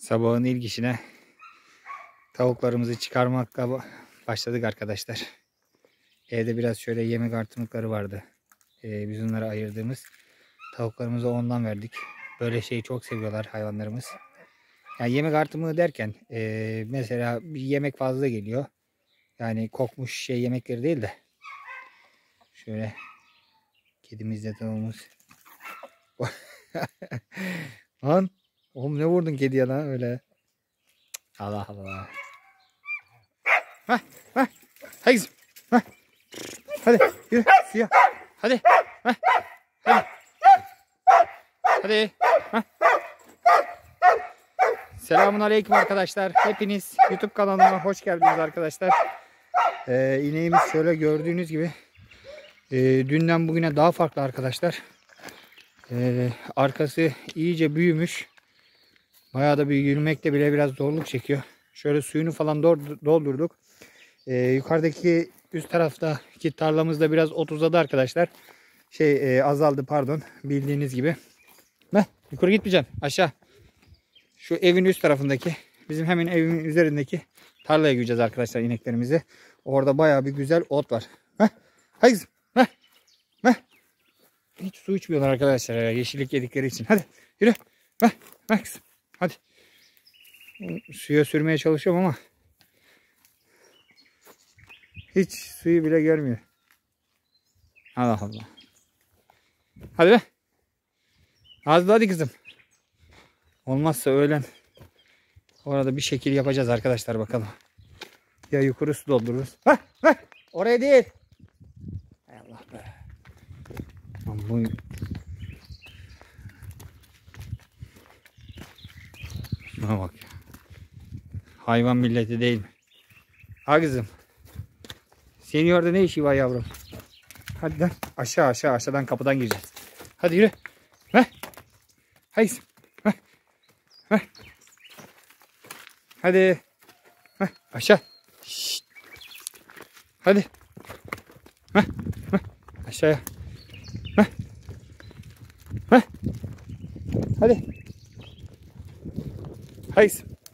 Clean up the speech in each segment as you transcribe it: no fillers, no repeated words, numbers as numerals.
Sabahın ilk işine tavuklarımızı çıkarmakla başladık arkadaşlar. Evde biraz şöyle yemek artımlıkları vardı. Biz onları ayırdığımız tavuklarımıza ondan verdik. Böyle şeyi çok seviyorlar hayvanlarımız. Yani yemek artımı derken mesela bir yemek fazla geliyor. Yani kokmuş şey yemekleri değil de. Şöyle kedimizle tavuğumuz. Lan oğlum ne vurdun kediye lan öyle. Allah Allah. Hah hah. Hadi kızım. Hah. Hadi yürü suya. Hadi. Hah. Hadi. Hadi. Hah. Selamun aleyküm arkadaşlar. Hepiniz YouTube kanalıma hoş geldiniz arkadaşlar. İneğimiz şöyle gördüğünüz gibi dünden bugüne daha farklı arkadaşlar. Arkası iyice büyümüş. Bayağı da bir yürümekte bile biraz zorluk çekiyor. Şöyle suyunu falan doldurduk. Yukarıdaki üst taraftaki tarlamızda biraz ot uzadı arkadaşlar. Azaldı pardon. Bildiğiniz gibi. Yukarı gitmeyeceğim. Aşağı. Şu evin üst tarafındaki, bizim hemen evimin üzerindeki tarlaya gireceğiz arkadaşlar ineklerimizi. Orada bayağı bir güzel ot var. Hadi kızım. Hiç su içmiyorlar arkadaşlar ya, yeşillik yedikleri için. Hadi yürü. Kızım. Hadi. Suya sürmeye çalışıyorum ama hiç suyu bile görmüyor. Allah Allah. Hadi be. Hadi kızım. Olmazsa öğlen orada bir şekil yapacağız arkadaşlar bakalım. Ya yukarı su doldururuz. Oraya değil. Hay Allah be. Bu... Şuna bak ya. Hayvan milleti değil mi? Ha kızım. Senin orada ne işi var yavrum? Hadi lan aşağıdan kapıdan gireceğiz. Hadi yürü. Haydi. Hadi. Aşağı. Şşt. Hadi. Aşağıya. Hadi. Haydi.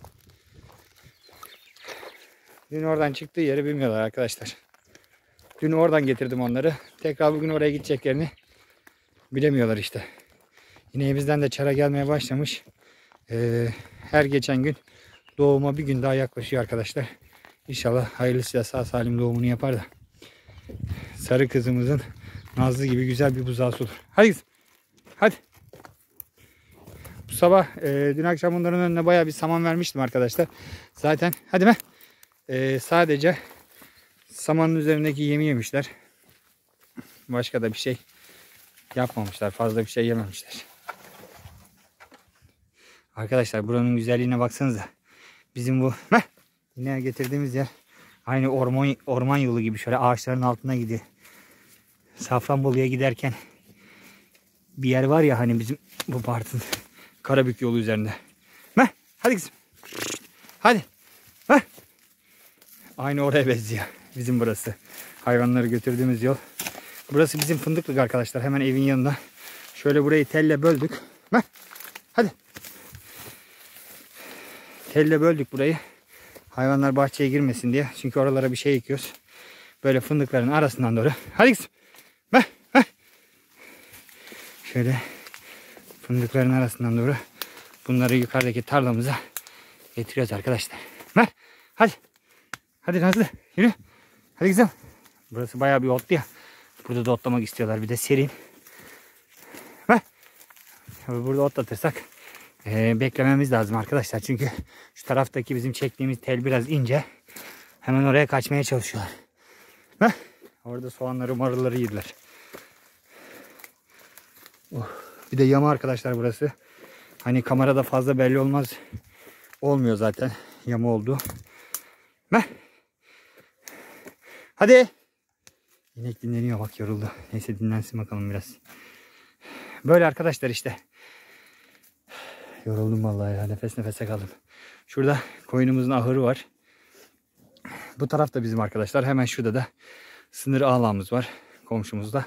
Dün oradan çıktığı yeri bilmiyorlar arkadaşlar. Dün oradan getirdim onları. Tekrar bugün oraya gideceklerini bilemiyorlar işte. İneğimizden de çara gelmeye başlamış. Her geçen gün doğuma bir gün daha yaklaşıyor arkadaşlar. İnşallah hayırlısıyla sağ salim doğumunu yapar da sarı kızımızın Nazlı gibi güzel bir buzağısı olur. Hadi kızım. Hadi. Bu sabah dün akşam bunların önüne bayağı bir saman vermiştim arkadaşlar. Zaten hadi be. Sadece samanın üzerindeki yemi yemişler. Başka da bir şey yapmamışlar. Fazla bir şey yememişler. Arkadaşlar buranın güzelliğine baksanıza. Bizim bu yine getirdiğimiz yer aynı orman yolu gibi şöyle ağaçların altına gidiyor. Safranbolu'ya giderken bir yer var ya hani bizim bu partın Karabük yolu üzerinde. Hadi kızım. Hadi. Aynı oraya benziyor. Bizim burası. Hayvanları götürdüğümüz yol. Burası bizim fındıklık arkadaşlar. Hemen evin yanında. Şöyle burayı telle böldük. Hadi. Telle böldük burayı. Hayvanlar bahçeye girmesin diye. Çünkü oralara bir şey ekiyoruz. Böyle fındıkların arasından doğru. Hadi kızım. Şöyle fındıkların arasından doğru bunları yukarıdaki tarlamıza getiriyoruz arkadaşlar. Hadi. Hadi Nazlı yürü. Hadi kızım. Burası bayağı bir otlu ya. Burada da otlamak istiyorlar. Bir de serin. Burada otlatırsak beklememiz lazım arkadaşlar. Çünkü şu taraftaki bizim çektiğimiz tel biraz ince. Hemen oraya kaçmaya çalışıyorlar. Orada soğanları marulları yediler. Bir de yama arkadaşlar burası. Hani kamerada fazla belli olmaz. Olmuyor zaten. Yama oldu. Hadi. İnek dinleniyor bak, yoruldu. Neyse dinlensin bakalım biraz. Böyle arkadaşlar işte. Yoruldum vallahi ya. Nefes nefese kaldım. Şurada koyunumuzun ahırı var. Bu taraf da bizim arkadaşlar. Hemen şurada da sınır ağlamız var. Komşumuzda.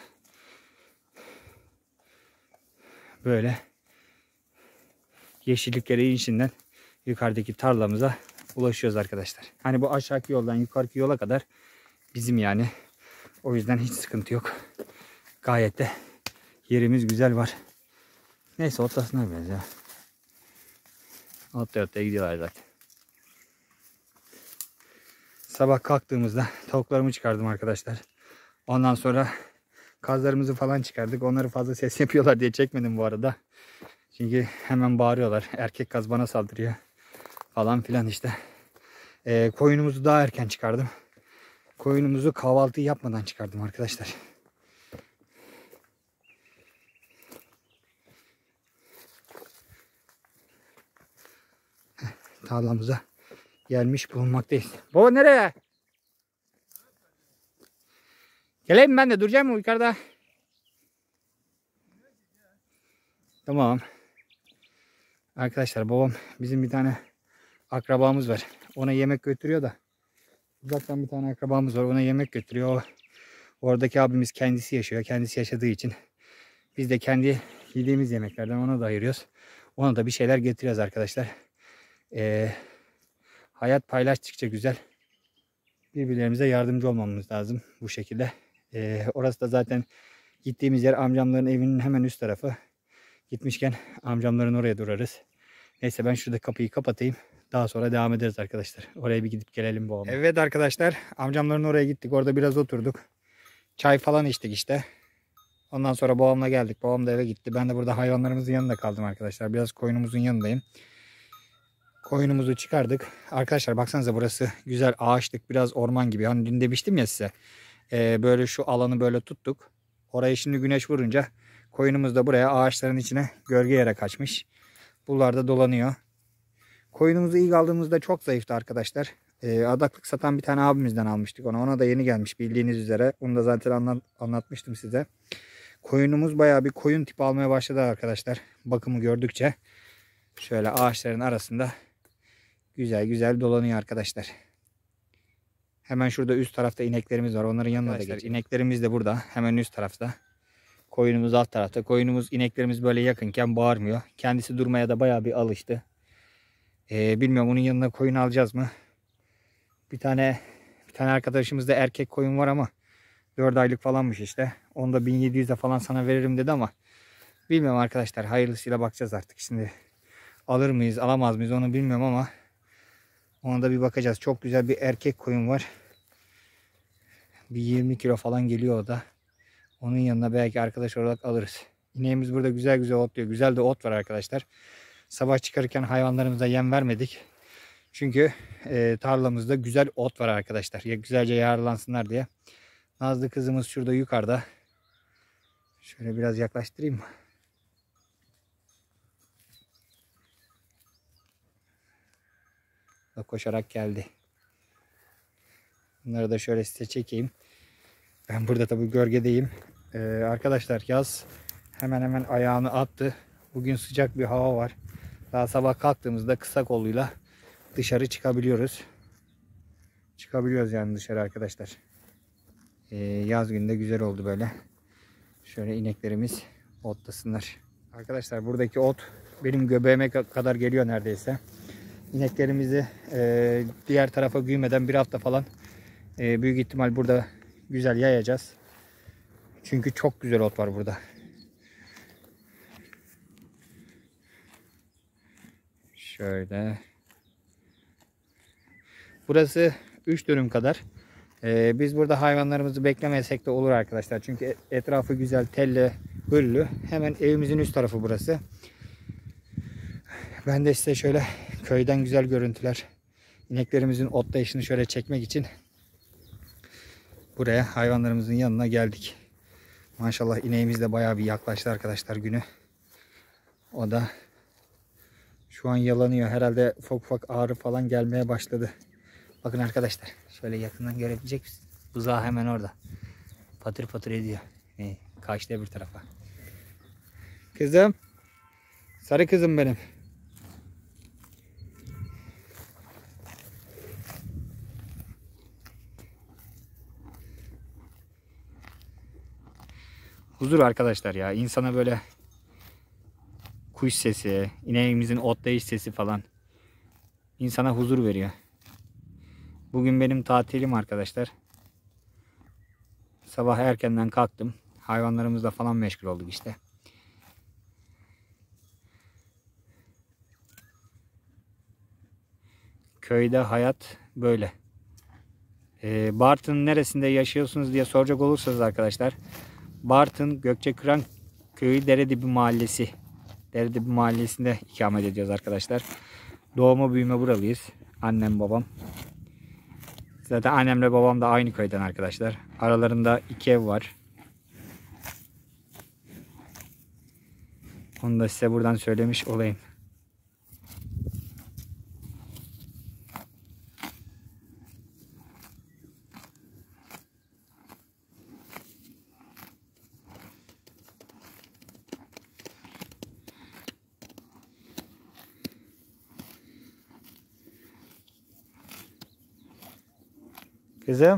Böyle yeşilliklerin içinden yukarıdaki tarlamıza ulaşıyoruz arkadaşlar. Hani bu aşağıki yoldan yukarıki yola kadar bizim yani. O yüzden hiç sıkıntı yok. Gayet de yerimiz güzel var. Neyse otlasınlar biraz ya. Otlaya gidiyorlar zaten. Sabah kalktığımızda tavuklarımı çıkardım arkadaşlar. Ondan sonra kazlarımızı falan çıkardık. Onları fazla ses yapıyorlar diye çekmedim bu arada. Çünkü hemen bağırıyorlar. Erkek kaz bana saldırıyor. Falan filan işte. Koyunumuzu daha erken çıkardım. Koyunumuzu kahvaltı yapmadan çıkardım arkadaşlar. Tarlamıza gelmiş bulunmaktayız. Baba nereye? Geleyim ben de, duracağım mı yukarıda? Tamam. Arkadaşlar babam bizim bir tane akrabamız var. Ona yemek götürüyor da. Uzaktan bir tane akrabamız var. Ona yemek götürüyor. Oradaki abimiz kendisi yaşıyor. Kendisi yaşadığı için biz de kendi yediğimiz yemeklerden ona da ayırıyoruz. Ona da bir şeyler getiriyoruz arkadaşlar. Hayat paylaştıkça güzel. Birbirlerimize yardımcı olmamız lazım bu şekilde. Orası da zaten gittiğimiz yer amcamların evinin hemen üst tarafı. Gitmişken amcamların oraya durarız. Neyse ben şurada kapıyı kapatayım. Daha sonra devam ederiz arkadaşlar. Oraya bir gidip gelelim bu. Evet arkadaşlar, amcamların oraya gittik. Orada biraz oturduk. Çay falan içtik işte. Ondan sonra babamla geldik. Babam da eve gitti. Ben de burada hayvanlarımızın yanında kaldım arkadaşlar. Biraz koyunumuzun yanındayım. Koyunumuzu çıkardık. Arkadaşlar baksanıza, burası güzel ağaçlık, biraz orman gibi. Hani dün demiştim ya size. Böyle şu alanı böyle tuttuk. Oraya şimdi güneş vurunca koyunumuz da buraya ağaçların içine gölge yere kaçmış. Buralarda dolanıyor. Koyunumuzu ilk aldığımızda çok zayıftı arkadaşlar. Adaklık satan bir tane abimizden almıştık onu. Ona da yeni gelmiş bildiğiniz üzere. Onu da zaten anlatmıştım size. Koyunumuz bayağı bir koyun tipi almaya başladı arkadaşlar. Bakımı gördükçe. Şöyle ağaçların arasında güzel güzel dolanıyor arkadaşlar. Hemen şurada üst tarafta ineklerimiz var. Onların yanına da geçelim. İneklerimiz de burada. Hemen üst tarafta. Koyunumuz alt tarafta. Koyunumuz ineklerimiz böyle yakınken bağırmıyor. Kendisi durmaya da bayağı bir alıştı. Bilmiyorum, onun yanına koyun alacağız mı? Bir tane arkadaşımızda erkek koyun var ama 4 aylık falanmış işte. Onu da 1700'e falan sana veririm dedi ama bilmiyorum arkadaşlar. Hayırlısıyla bakacağız artık. Şimdi alır mıyız alamaz mıyız onu bilmiyorum ama ona da bir bakacağız. Çok güzel bir erkek koyun var. Bir 20 kilo falan geliyor o da. Onun yanına belki arkadaş olarak alırız. İneğimiz burada güzel güzel otluyor. Güzel de ot var arkadaşlar. Sabah çıkarırken hayvanlarımıza yem vermedik. Çünkü tarlamızda güzel ot var arkadaşlar. Ya güzelce yararlansınlar diye. Nazlı kızımız şurada yukarıda. Şöyle biraz yaklaştırayım mı? Koşarak geldi. Bunları da şöyle size çekeyim. Ben burada tabii gölgedeyim. Arkadaşlar yaz hemen hemen ayağını attı. Bugün sıcak bir hava var. Daha sabah kalktığımızda kısa kolluyla dışarı çıkabiliyoruz. Çıkabiliyoruz yani dışarı arkadaşlar. Yaz günde güzel oldu böyle. Şöyle ineklerimiz otlasınlar. Arkadaşlar buradaki ot benim göbeğime kadar geliyor neredeyse. İneklerimizi diğer tarafa güymeden bir hafta falan büyük ihtimal burada güzel yayacağız. Çünkü çok güzel ot var burada. Şöyle. Burası 3 dönüm kadar. Biz burada hayvanlarımızı beklemesek de olur arkadaşlar. Çünkü etrafı güzel, telli, hırlı. Hemen evimizin üst tarafı burası. Ben de size şöyle köyden güzel görüntüler, ineklerimizin otlayışını şöyle çekmek için buraya hayvanlarımızın yanına geldik. Maşallah ineğimiz de bayağı bir yaklaştı arkadaşlar günü. O da şu an yalanıyor. Herhalde ufak ufak ağrı falan gelmeye başladı. Bakın arkadaşlar, şöyle yakından görebilecek misiniz? Buzağı hemen orada. Patır patır ediyor. Kaçtı bir tarafa. Kızım. Sarı kızım benim. Huzur arkadaşlar ya. İnsana böyle kuş sesi, ineğimizin otlayış sesi falan. insana huzur veriyor. Bugün benim tatilim arkadaşlar. Sabah erkenden kalktım. Hayvanlarımızla falan meşgul olduk işte. Köyde hayat böyle. Bartın neresinde yaşıyorsunuz diye soracak olursanız arkadaşlar. Bartın Gökçekıran Köyü Deredibi Mahallesi. Deredibi Mahallesi'nde ikamet ediyoruz arkadaşlar. Doğma büyüme buralıyız. Annem babam. Zaten annemle babam da aynı köyden arkadaşlar. Aralarında 2 ev var. Onu da size buradan söylemiş olayım. Kızım.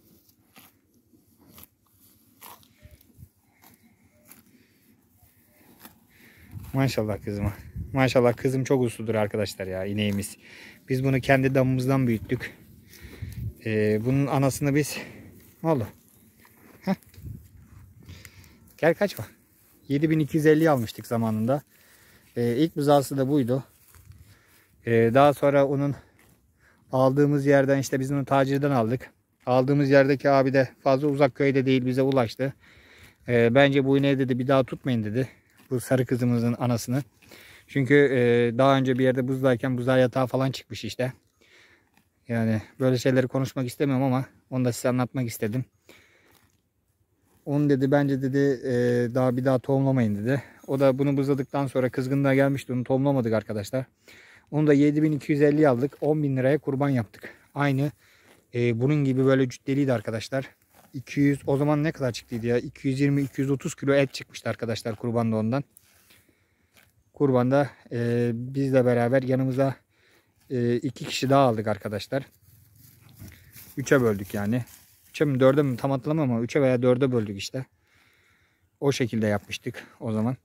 Maşallah kızıma. Maşallah kızım çok usludur arkadaşlar ya, ineğimiz. Biz bunu kendi damımızdan büyüttük. Bunun anasını biz... Ne oldu? Heh. Gel kaçma. 7250 almıştık zamanında. İlk buzağısı da buydu. Daha sonra onun aldığımız yerden işte biz onu tacirden aldık. Aldığımız yerdeki abi de fazla uzak köyde değil, bize ulaştı. Bence bu ineği dedi bir daha tutmayın dedi. Bu sarı kızımızın anasını. Çünkü daha önce bir yerde buzdayken buzağı yatağı falan çıkmış işte. Yani böyle şeyleri konuşmak istemiyorum ama onu da size anlatmak istedim. Onu dedi bence dedi daha bir daha tohumlamayın dedi. O da bunu buzladıktan sonra kızgınlığa gelmişti. Onu tohumlamadık arkadaşlar. Onu da 7250 aldık. 10.000 liraya kurban yaptık. Aynı bunun gibi böyle cüddeliydi arkadaşlar. 200 o zaman ne kadar çıktıydı ya? 220-230 kilo et çıkmıştı arkadaşlar kurbanda ondan. Kurbanda bizle beraber yanımıza 2 kişi daha aldık arkadaşlar. 3'e böldük yani. 3'e mi 4'e mi tam hatırlamam ama 3'e veya 4'e böldük işte. O şekilde yapmıştık o zaman.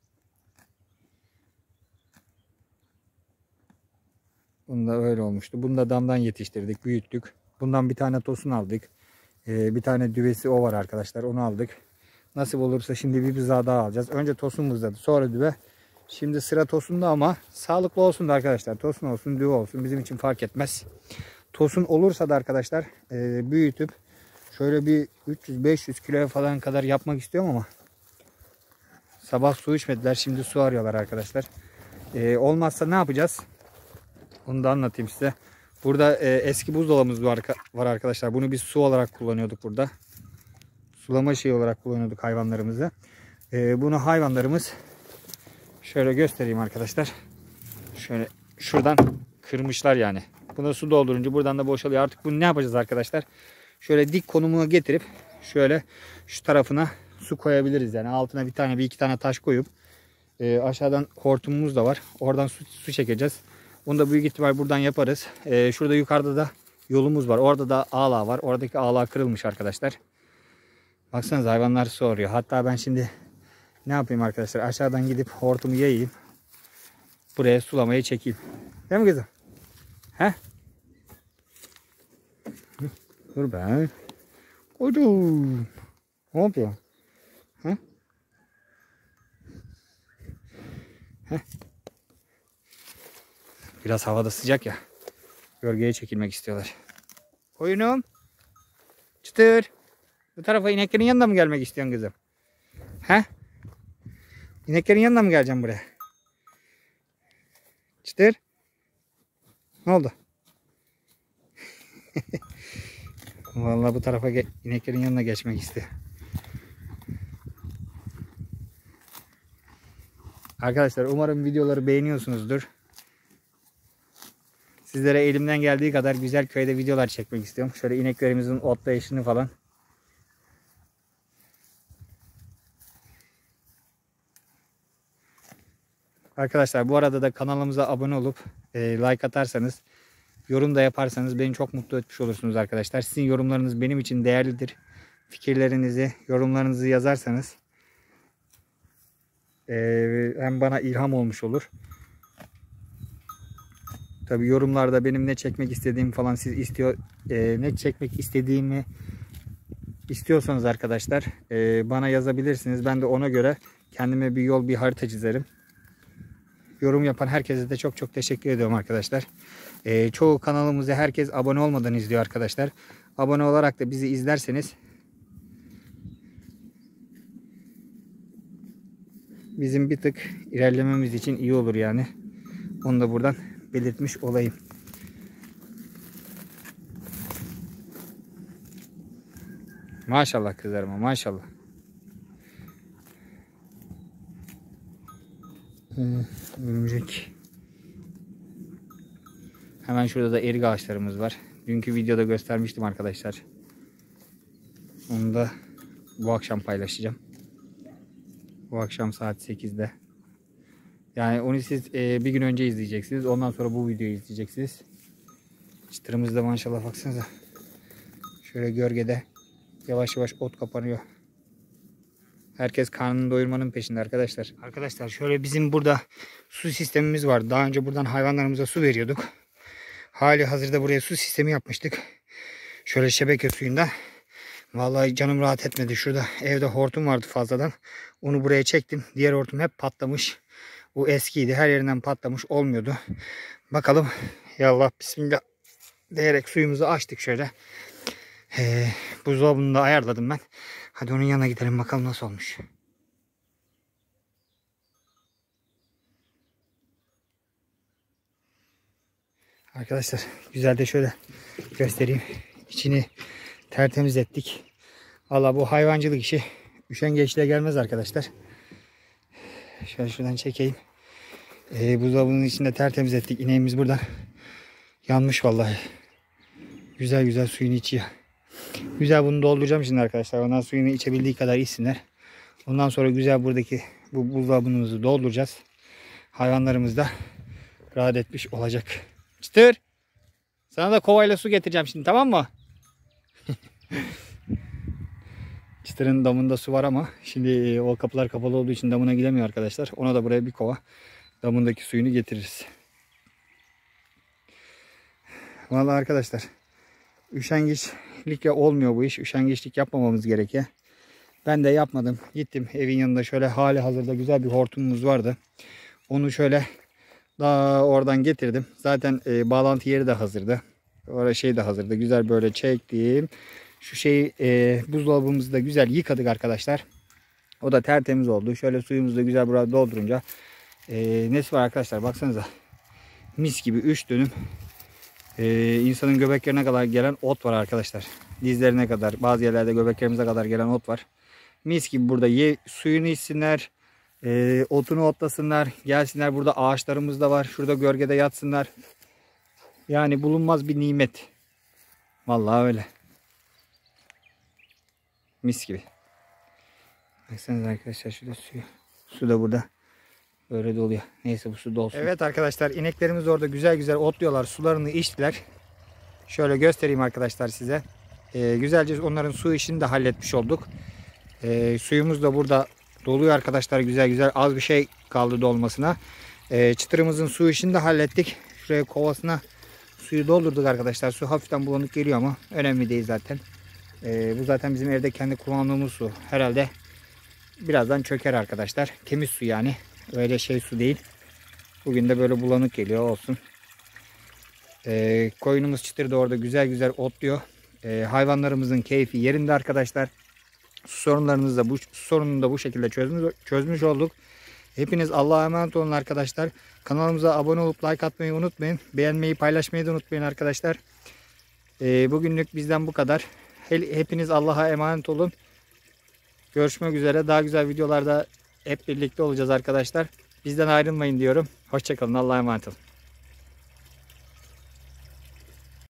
Bunda öyle olmuştu. Bunu da damdan yetiştirdik, büyüttük. Bundan bir tane tosun aldık. Bir tane düvesi o var arkadaşlar. Onu aldık. Nasip olursa şimdi bir buzağı daha alacağız. Önce tosun buzladı, sonra düve. Şimdi sıra tosunda ama sağlıklı olsun da arkadaşlar. Tosun olsun, düve olsun bizim için fark etmez. Tosun olursa da arkadaşlar büyütüp şöyle bir 300-500 kiloya falan kadar yapmak istiyorum ama sabah su içmediler. Şimdi su arıyorlar arkadaşlar. Olmazsa ne yapacağız? Onu da anlatayım size. Burada eski buzdolabımız var arkadaşlar. Bunu biz su olarak kullanıyorduk burada. Sulama şeyi olarak kullanıyorduk hayvanlarımızı. Bunu hayvanlarımız şöyle göstereyim arkadaşlar. Şöyle şuradan kırmışlar yani. Buna su doldurunca buradan da boşalıyor. Artık bunu ne yapacağız arkadaşlar? Şöyle dik konumuna getirip şöyle şu tarafına su koyabiliriz. Yani altına bir iki tane taş koyup aşağıdan hortumumuz da var. Oradan su çekeceğiz. Onu da büyük ihtimal buradan yaparız. Şurada yukarıda da yolumuz var. Orada da ağla var. Oradaki ağla kırılmış arkadaşlar. Baksanıza hayvanlar su arıyor. Hatta ben şimdi ne yapayım arkadaşlar? Aşağıdan gidip hortumu yayayım. Buraya sulamayı çekeyim. Değil mi kızım? He? Dur ben. Koydum. Ne yapıyor? He? He? Biraz havada sıcak ya. Gölgeye çekilmek istiyorlar. Koyunum. Çıtır. Bu tarafa ineklerin yanına mı gelmek istiyorsun kızım? He? İneklerin yanına mı geleceğim buraya? Çıtır. Ne oldu? Vallahi bu tarafa ineklerin yanına geçmek istiyor. Arkadaşlar umarım videoları beğeniyorsunuzdur. Sizlere elimden geldiği kadar güzel köyde videolar çekmek istiyorum. Şöyle ineklerimizin otlayışını falan. Arkadaşlar bu arada da kanalımıza abone olup like atarsanız, yorum da yaparsanız beni çok mutlu etmiş olursunuz arkadaşlar. Sizin yorumlarınız benim için değerlidir. Fikirlerinizi, yorumlarınızı yazarsanız hem bana ilham olmuş olur. Tabi yorumlarda benim ne çekmek istediğimi falan siz ne çekmek istediğimi istiyorsanız arkadaşlar bana yazabilirsiniz. Ben de ona göre kendime bir yol, bir harita çizerim. Yorum yapan herkese de çok çok teşekkür ediyorum arkadaşlar. Çoğu kanalımıza herkes abone olmadan izliyor arkadaşlar. Abone olarak da bizi izlerseniz bizim bir tık ilerlememiz için iyi olur yani. Onu da buradan belirtmiş olayım. Maşallah kızlarıma, maşallah. Örümcek. Hemen şurada da erik ağaçlarımız var. Dünkü videoda göstermiştim arkadaşlar. Onu da bu akşam paylaşacağım. Bu akşam saat 8'de. Yani onu siz bir gün önce izleyeceksiniz. Ondan sonra bu videoyu izleyeceksiniz. Çıtırımızda maşallah baksanıza. Şöyle gölgede yavaş yavaş ot kapanıyor. Herkes karnını doyurmanın peşinde arkadaşlar. Arkadaşlar şöyle bizim burada su sistemimiz var. Daha önce buradan hayvanlarımıza su veriyorduk. Hali hazırda buraya su sistemi yapmıştık. Şöyle şebeke suyunda. Vallahi canım rahat etmedi. Şurada evde hortum vardı fazladan. Onu buraya çektim. Diğer hortum hep patlamış. Bu eskiydi. Her yerinden patlamış. Olmuyordu. Bakalım. Yallah bismillah diyerek suyumuzu açtık şöyle. Buzdolabını da ayarladım ben. Hadi onun yanına gidelim bakalım nasıl olmuş. Arkadaşlar güzel de şöyle göstereyim. İçini tertemiz ettik. Valla bu hayvancılık işi üşengeçle gelmez arkadaşlar. Şöyle şuradan çekeyim. Buzdolabının içinde tertemiz ettik. İneğimiz buradan yanmış vallahi. Güzel güzel suyunu içiyor. Güzel bunu dolduracağım şimdi arkadaşlar. Ondan suyunu içebildiği kadar içsinler. Ondan sonra güzel buradaki bu buzdolabımızı dolduracağız. Hayvanlarımız da rahat etmiş olacak. Çıtır. Sana da kovayla su getireceğim şimdi, tamam mı? Çıtırın damında su var ama şimdi o kapılar kapalı olduğu için damına gidemiyor arkadaşlar. Ona da buraya bir kova damındaki suyunu getiririz. Vallahi arkadaşlar üşengeçlik olmuyor bu iş. Üşengeçlik yapmamamız gerekiyor. Ben de yapmadım. Gittim evin yanında şöyle hali hazırda güzel bir hortumumuz vardı. Onu şöyle daha oradan getirdim. Zaten bağlantı yeri de hazırdı. Orada şey de hazırdı. Güzel böyle çektim. Şu şeyi buzdolabımızı da güzel yıkadık arkadaşlar. O da tertemiz oldu. Şöyle suyumuzu da güzel buraya doldurunca nesi var arkadaşlar baksanıza. Mis gibi 3 dönüm insanın göbeklerine kadar gelen ot var arkadaşlar. Dizlerine kadar, bazı yerlerde göbeklerimize kadar gelen ot var. Mis gibi burada suyunu içsinler. Otunu otlasınlar. Gelsinler, burada ağaçlarımız da var. Şurada gölgede yatsınlar. Yani bulunmaz bir nimet. Vallahi öyle. Mis gibi. Baksanıza arkadaşlar şurada suyu. Su da burada. Böyle doluyor. Neyse bu su dolsun. Evet arkadaşlar ineklerimiz orada güzel güzel otluyorlar. Sularını içtiler. Şöyle göstereyim arkadaşlar size. Güzelce onların su işini de halletmiş olduk. Suyumuz da burada doluyor arkadaşlar güzel güzel. Az bir şey kaldı dolmasına. Çıtırımızın su işini de hallettik. Şuraya kovasına suyu doldurduk arkadaşlar. Su hafiften bulanık geliyor ama önemli değil zaten. Bu zaten bizim evde kendi kullandığımız su. Herhalde birazdan çöker arkadaşlar. Temiz su yani. Öyle şey su değil. Bugün de böyle bulanık geliyor olsun. Koyunumuz Çıtır da orada güzel güzel otluyor. Hayvanlarımızın keyfi yerinde arkadaşlar. Su sorununu da bu şekilde çözmüş olduk. Hepiniz Allah'a emanet olun arkadaşlar. Kanalımıza abone olup like atmayı unutmayın. Beğenmeyi, paylaşmayı da unutmayın arkadaşlar. Bugünlük bizden bu kadar. Hepiniz Allah'a emanet olun. Görüşmek üzere. Daha güzel videolarda hep birlikte olacağız arkadaşlar. Bizden ayrılmayın diyorum. Hoşça kalın. Allah'a emanet olun.